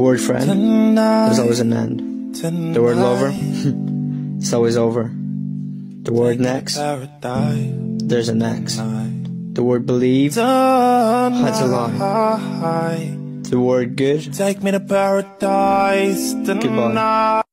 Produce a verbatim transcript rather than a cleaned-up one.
The word friend, there's always an end. The word lover, it's always over. The word next, there's a next. The word believe hides a lie. The word good, take me to paradise tonight. Goodbye.